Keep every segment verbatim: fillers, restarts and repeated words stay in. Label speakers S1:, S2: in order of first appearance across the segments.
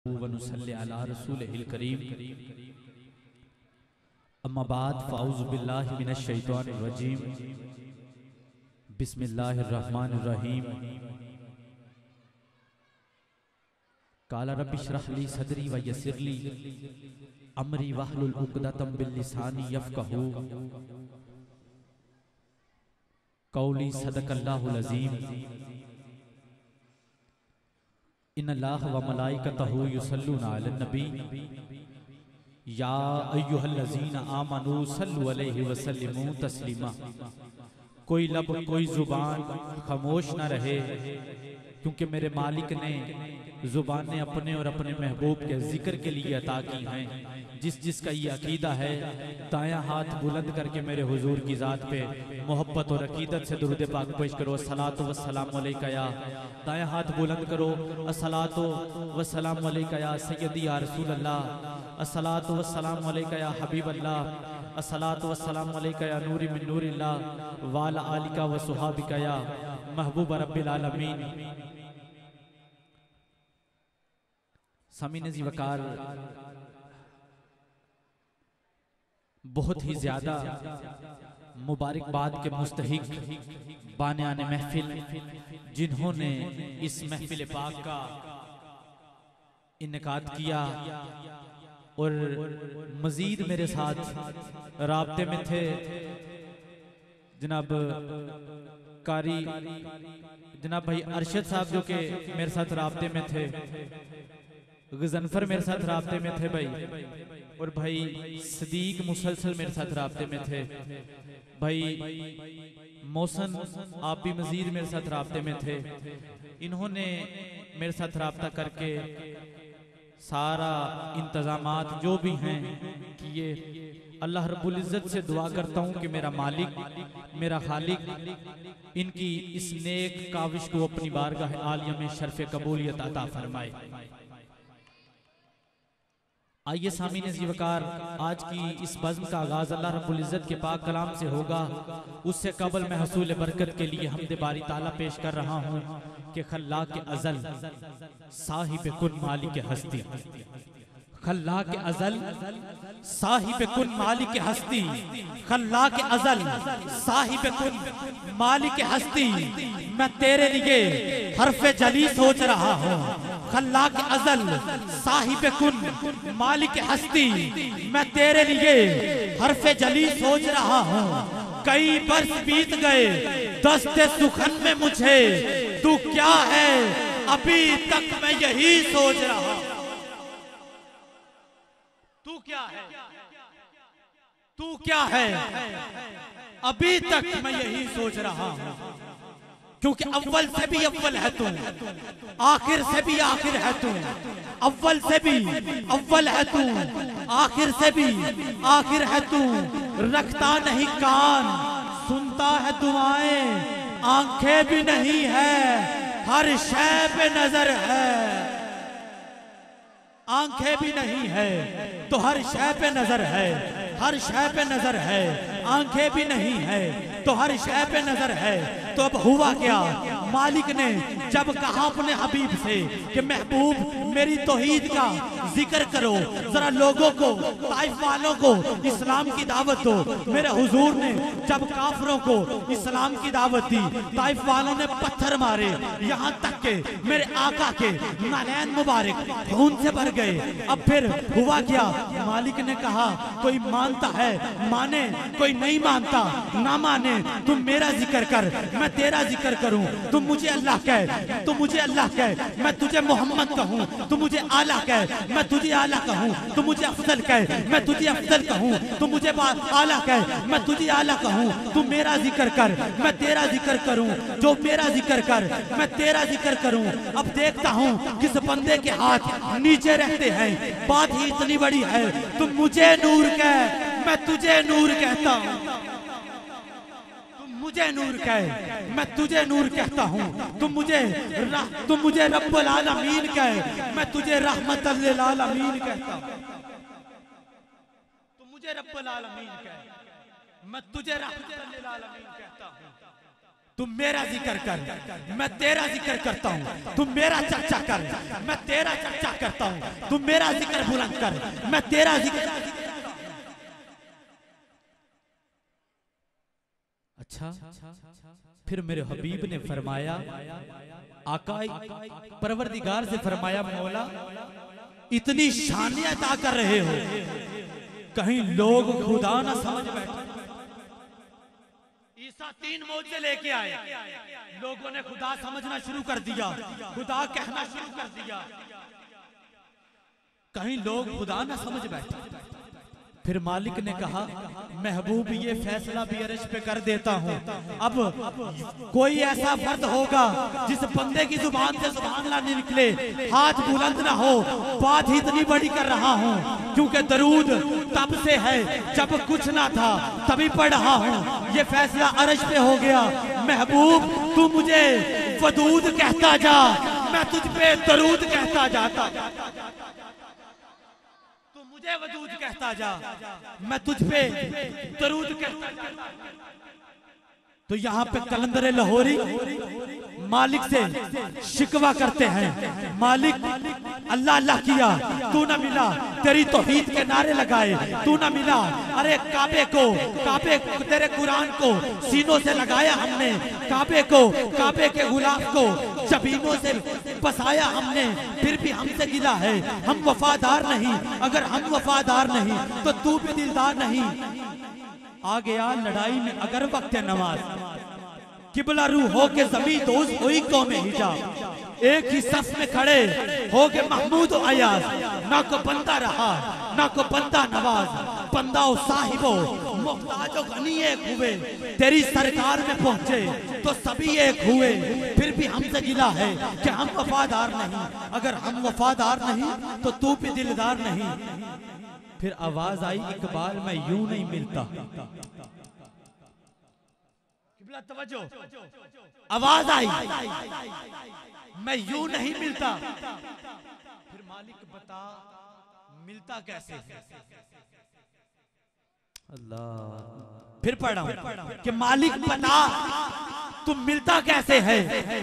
S1: व नुसल्ली अला रसूलिहिल करीम। अम्मा बाद फ़ाऊज़ु बिल्लाहि मिनश शैतानिर रजीम। बिस्मिल्लाहिर रहमानिर रहीम। काला रब्बि इश्रह ली सदरी व यस्सिर ली अमरी वहलुल उक़दतम मिन लिसानी यफ़क़हू क़ौली। सदक़ल्लाहुल अज़ीम। इन्नल्लाह व मलाइकतहू युसल्लूना अलन नबी या अय्युहल्लज़ीना आमनू सल्लु अलैहि व सल्लिमू तस्लीमा। कोई लब कोई जुबान खामोश ना रहे, क्योंकि मेरे मालिक ने जुबानें अपने और अपने महबूब के जिक्र के लिए अता की हैं। जिस जिसका ये अकीदा है दायां हाथ बुलंद करके मेरे हुजूर की ज़ात पे मोहब्बत और अकीदत से दुरूद पाक पेश करो। अस्सलातु वस्सलामु अलैका या, दायां हाथ बुलंद करो। अस्सलातु वस्सलामु अलैका या सय्यदी या रसूल अल्लाह। अस्सलातु वस्सलामु अलैका या हबीब अल्लाह। अस्सलातु वस्सलामु अलैका या नूरी मिन नूरिल्लाह व अला आलिका व सुहाबिका या महबूब रब्बिल आलमीन। सामीन-ए ज़िवकार, बहुत ही ज्यादा मुबारकबाद के मुस्तहिक बानियाने महफिल, जिन्होंने इस महफिल पाक का इनेकाद किया और मजीद मेरे साथ राब्ते में थे जनाब कारी जनाब भाई अरशद साहब, जो कि मेरे साथ राब्ते में थे। गजनफर मेरे साथ राब्ते में थे भाई, और भाई सदीक मुसलसल मेरे साथ राब्ते में थे। भाई मौसन आप भी मजीद मेरे साथ राब्ते में थे। इन्होंने मेरे साथ राब्ता करके सारा इंतजामात जो भी हैं किए। अल्लाह रब्बुल इज़्ज़त से दुआ करता हूँ कि मेरा मालिक, मेरा खालिक इनकी इस नेक काविश को अपनी बारगाह आलिया में शर्फ़ कबूलियत अता फरमाए। आइए सामीन ज़िवकार, आज की इस बज़्म का आगाज़ अल्लाह रब्बुल इज़्ज़त के पाक कलाम से होगा। उससे कबल मैं हसूल बरकत के लिए हमद बारी ताला पेश कर रहा हूँ कि खल्लाक़ अज़ल साहिब कुन मालिक हस्ती। खल्लाक़ अज़ल साहिब कुन मालिक हस्ती। खल्लाक़ अज़ल साहिब कुन मालिक हस्ती। मैं तेरे लिए हर्फ़े जली सोच रहा हूँ। खल्लाक़ अज़ल साहिब कुन मालिक हस्ती। मैं तेरे लिए हर्फ़े जली सोच रहा हूँ। कई बरस बीत गए दस्ते सुखन में मुझे, तू क्या है अभी तक मैं यही सोच रहा हूँ। तू क्या है, तू क्या है अभी तक मैं यही सोच रहा हूँ। क्योंकि अव्वल से भी अव्वल है तू, आखिर से भी आखिर है तू। अव्वल से भी अव्वल है तू, आखिर से भी आखिर है तू। रखता नहीं कान, सुनता है दुआएं, आंखें भी नहीं है, हर शय पे नजर है। आंखें भी नहीं है तो हर शय पे नजर है, हर शय पे नजर है। आंखें भी नहीं है तो हर शय पे नजर है। तो अब हुआ क्या, मालिक ने जब कहा अपने हबीब से कि महबूब मेरी तौहीद का जिक्र करो, जरा लोगों को, ताइफ वालों को इस्लाम की दावत दो। मेरे हुजूर ने जब काफिरों को इस्लाम की दावत दी, ताइफ वालों ने पत्थर मारे, यहाँ तक के मेरे आका के नालैन मुबारक खून से भर गए। अब फिर हुआ क्या, मालिक ने कहा कोई मानता है माने, कोई नहीं मानता ना माने। तुम मेरा जिक्र कर, मैं तेरा जिक्र करूं। तुम मुझे अल्लाह कह, तुम मुझे अल्लाह कह, मैं तुझे मोहम्मद कहूं। तुम मुझे आला कह, मैं तुझे आला कहूं। तुम मुझे अफजल कह, मैं तुझे अफजल कहूं। तुम मुझे आला कह, मैं तुझे आला कहूं। तुम मेरा जिक्र कर, मैं तेरा जिक्र करूं। जो मेरा जिक्र कर, मैं तेरा जिक्र करूं। अब देखता हूं किस बंदे के हाथ नीचे रहते हैं। बात ही इतनी बड़ी है, तुम मुझे नूर कह, मैं तुझे नूर कहता हूं। मुझे नूर कह, मैं तुझे नूर कहता हूँ। तुम मुझे तुम मुझे रब्बुल आलमीन कह, मैं तुझे रहमतल लिल आलमीन कहता हूँ। तुम मुझे रब्बुल आलमीन कह, मैं तुझे रहमतल लिल आलमीन कहता हूँ। तुम मेरा जिक्र कर, मैं तेरा जिक्र करता हूँ। तुम मेरा चर्चा कर, मैं तेरा चर्चा करता हूँ। तुम मेरा जिक्र बुलंद कर, मैं तेरा जिक्र। अच्छा, फिर मेरे हबीब ने फरमाया, आका परवरदिगार से फरमाया, मौला इतनी शान अता कर रहे हो, कहीं लोग खुदा ना समझ बैठे। ईसा तीन मौजे लेके आए, लोगों ने खुदा समझना शुरू कर दिया, खुदा कहना शुरू कर दिया, कहीं लोग खुदा ना समझ बैठे। फिर मालिक ने कहा, महबूब ये फैसला भी अर्श पे कर देता हूँ। अब कोई ऐसा फर्द होगा जिस बंदे की जुबान से सुभान अल्लाह नहीं निकले, हाथ बुलंद ना हो। बात ही इतनी बड़ी कर रहा हूँ क्योंकि दरूद तब से है जब कुछ ना था, तभी पढ़ रहा हूँ। ये फैसला अर्श पे हो गया। महबूब तू मुझे वदूद कहता जा, मैं तुझ पे दरूद कहता जाता। मुझे वदूद कहता जा, मैं तुझ पे दरूद कहता जा। तो यहाँ पे कलंदर लाहौरी मालिक से शिकवा करते हैं, मालिक अल्लाह अल्लाह किया तू ना मिला, तेरी तौहीद के नारे लगाए तू ना मिला। अरे काबे को, काबे तेरे कुरान को सीनों से लगाया हमने, काबे को, काबे के गुलाब को जबीनों से बसाया हमने, फिर भी हमसे गिला है। हम वफादार नहीं, अगर हम वफादार नहीं तो तू भी दिलदार नहीं। आ गया लड़ाई में अगर वक्त नमाज, किबला रू हो के जमी दोज हुई कौम हिजाब। एक ही सफ में खड़े हो के महमूद अयाज, ना को बंदा रहा ना को बंदा नवाज। बंदा साहिबो मुख्ताजो गनी एक हुए, तेरी सरकार में पहुंचे तो सभी एक हुए। फिर भी हमसे गिला है कि हम वफादार नहीं, अगर हम वफादार नहीं तो तू भी दिलदार नहीं। फिर आवाज आई इकबाल मैं यूं नहीं मिलता। तवज्जो, आवाज आई मैं यूं नहीं मिलता। फिर मालिक बता मिलता कैसे है? अल्लाह। फिर पढ़ा हूं कि मालिक बता तुम मिलता कैसे है।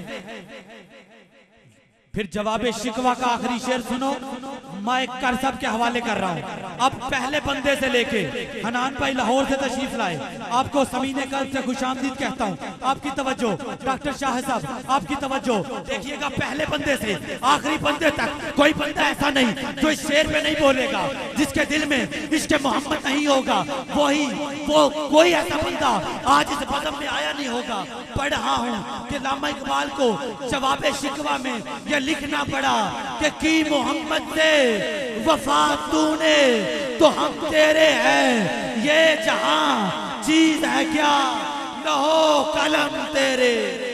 S1: फिर जवाबे शिकवा का आखिरी शेर सुनो, मैं कर सब के हवाले कर रहा हूँ। अब पहले बंदे से लेके हनान भाई लाहौर से तशरीफ लाए, आपको समीने कल्ब से खुशामदीद कहता हूँ। आपकी तवज्जो डॉक्टर शाह साहब, आपकी तवज्जो देखिएगा, पहले बंदे से आखिरी बंदे तक कोई बंदा ऐसा नहीं जो इस शेर में नहीं बोलेगा, जिसके दिल में इश्क मोहम्मद नहीं होगा, वही वो कोई ऐसा बंदा आज इस बज़म में आया नहीं होगा। पढ़ रहा हूँ कि लामा इकबाल को जवाबे शिकवा में यह लिखना पड़ा कि की मोहम्मद से वफा तूने तो हम तेरे हैं, ये जहां चीज है क्या लहो कलम तेरे।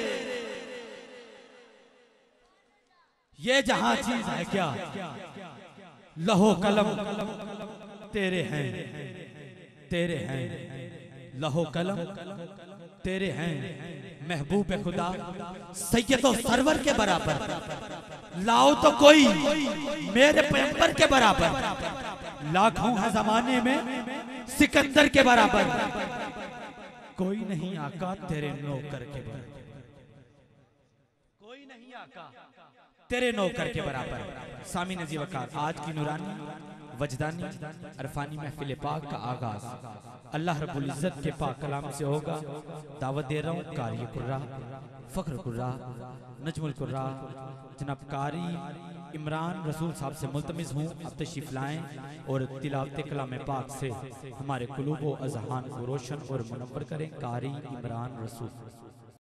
S1: ये जहां चीज है क्या लहो कलम तेरे हैं, तेरे हैं लहो कलम तेरे हैं। महबूब खुदा सैयदो सरवर के बराबर लाओ तो कोई मेरे पैगंबर के बराबर, लाखों है जमाने में सिकंदर के बराबर, कोई नहीं आका तेरे नौकर के बराबर, कोई नहीं आका तेरे नौकर के बराबर। सामी नजी वकार, आज की नूरानी वजदानी अरफानी महफिल पाक का आगाज अल्लाह रब्बुल इज्जत के पाक कलाम से होगा। दावत दे रहा हूँ कारी कुर्रा, फख्र कुर्रा, नजमुल कुर्रा जनाब कारी इमरान रसूल साहब से मुल्तमिस हूँ, अब तशरीफ लाएं और तिलावत कलाम पाक से हमारे कुलूब व अज़हान को रोशन और मुनव्वर करें। कारी इमरान रसूल।